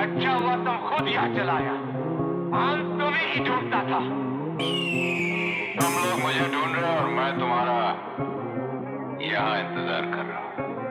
अच्छा हुआ तुम खुद यहाँ चला आया, हम तुम्हें ही ढूंढता था। तुम लोग मुझे ढूंढ रहे और मैं तुम्हारा यहाँ इंतजार कर रहा हूँ।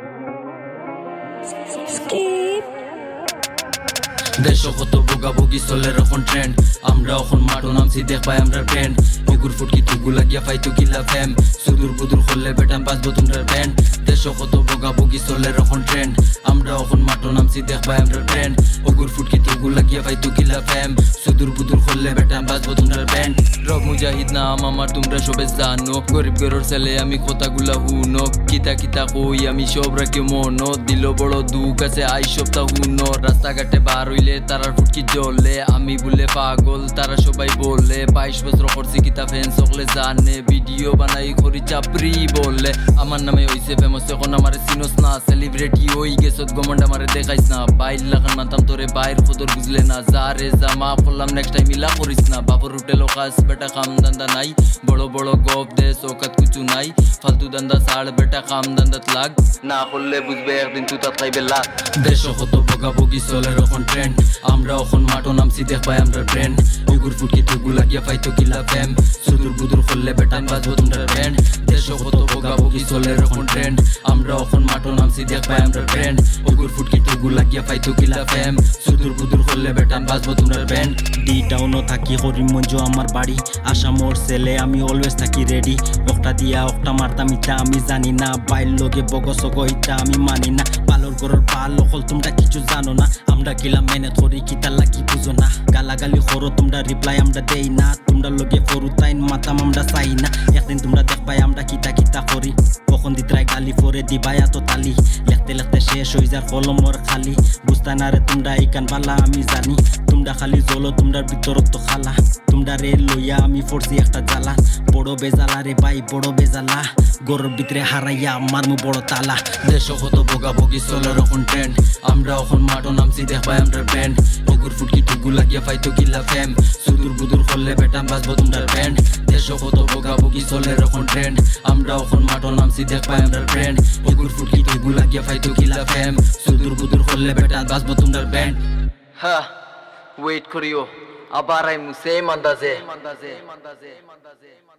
Desho Koto Boga Bogi soler এখন ট্রেন্ড আমরা এখন মাঠো নামছি দেখ পাই আমরা ট্রেন্ড অগুর ফুটকি তুগু লাগিয়া ফাইতো কিলা ফেম সুদূর বুদুর খোললে বেটাম বাজবো তোমরা band Desho Koto Boga Bogi soler এখন ট্রেন্ড আমরা এখন মাঠো নামছি দেখ পাই আমরা ট্রেন্ড অগুর ফুটকি তুগু লাগিয়া ফাইতো কিলা ফেম সুদূর বুদুর খোললে বেটাম বাজবো তোমরা ব্যান্ড রব মুজাহিদ নাম আমার তোমরা সবে জানো গরিব ঘরের ছেলে আমি কথাগুলা হুনো কিতা কিতা কই আমি সব রাখি মনো দিল বড় দুঃখ আছে আই সপ্তাহ হুনো রাস্তাঘাটে বার হইলে তারার ফুটকি জ্বলে আমি বলে পাগল তারা সবাই বলে 22 বছর করছি কিতা ফ্যান্স সকলে জানে ভিডিও বানাই করি চাপরি বলে আমার নামে হইছে ফেমাস এখন আমারে চিনোস না সেলিব্রিটি হই গেছত গমন্ড আমারে দেখাইস না বাইর লাগান মাতাম তোরে বাইর খোদর বুঝলে না যারে জামা করলাম নেক্সট টাইম মিলা করিস না বাপর হোটেল খাস বেটা কাম দান্দা নাই বড় বড় গপ দে চৌকাত কিছু নাই ফালতু দান্দা ছাড় বেটা কাম দান্দাত লাগ না করলে বুঝবে একদিন তুই তাত খাইবে লাগ Desho Koto Boga Bogi soler এখন ট্রেন্ড আমরা এখন মাঠো নামছি দেখ পাই আমরা ট্রেন্ড অগুর ফুটকি তুগু লাগিয়া ফাইতো কিলা ফেম সুদূর বুদুর খোললে বেটাম বাজবো তোমরা band Desho Koto Boga Bogi soler এখন ট্রেন্ড আমরা এখন মাঠো নামছি দেখ পাই আমরা ট্রেন্ড অগুর ফুটকি তুগু লাগিয়া ফাইতো কিলা ফেম সুদূর বুদুর খোললে বেটাম বাজবো তোমরা ব্যান্ড ডি টাউনও থাকি করিমগঞ্জ আমার বাড়ি আসামর ছেলে আমি অলওয়েজ থাকি রেডি একটা দিয়া একটা মারতাম ইটা আমি জানি না বাইর লগে বগসগ ইটা আমি মানি না পালর গরর পাল হল তোমরা কিছু জানো না আমরা কিলা মেনে ধরি কিতালা কি বুঝো না গালাগালি করো তোমরা রিপ্লাই আমরা দেই না তোমরা লগে ফরুতাইন মাতাম আমরা চাই না একদিন তোমরা দেখবাই আমরা কিতা কিতা করি কখন দিতরাই গালি ফরে দিবাই এত তালি লেখতে লেখতে শেষ হয়ে যার কলমর খালি বুঝতা না রে তোমরা ইকান বালা আমি জানি তোমরা খালি জ্বলো তোমরা ভিতরত তো খালা তোমরা রে লইয়া আমি ফোরছি একটা জ্বালা বড় বেজালা রে ভাই বড় বেজালা গরুর ভিতরে হারাইয়া মারমু বড় তালা Desho Koto Boga Bogi soler এখন ট্রেন্ড আমরা এখন মাঠো নামছি দেখ পাই আমরা ব্যান্ড অগুর ফুটকি তুগু লাগিয়া ফাইতো কিলা ফেম সুদূর বুদুর খোললে বেটাম বাজবো তোমরা band Desho Koto Boga Bogi soler এখন ট্রেন্ড আমরা এখন মাঠো নামছি দেখ পাই আমরা ব্যান্ড অগুর ফুটকি তুগু লাগিয়া ফাইতো কিলা ফেম সুদূর বুদুর খোললে বেটাম বাজবো তোমরা ব্যান্ড হ্যাঁ ওয়েট করিও আবার আইমু সেম আন্দাজে